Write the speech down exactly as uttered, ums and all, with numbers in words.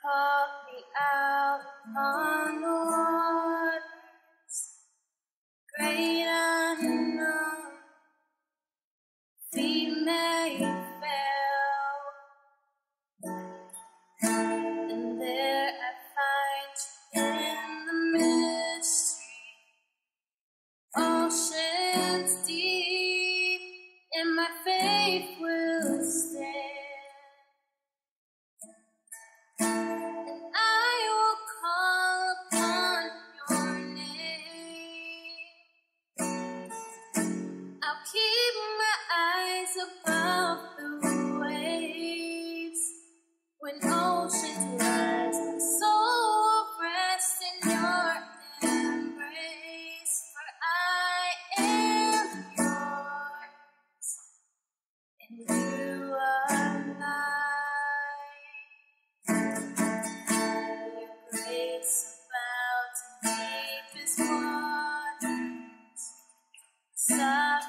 caught me out on the waters, great unknown, feet may fail, and there I find you in the mystery, oceans deep, and my faith will stand. I'll keep my eyes above the waves when oceans rise. My soul will rest in your embrace, for I am yours and you are mine. Your grace abounds in deepest waters, sovereign.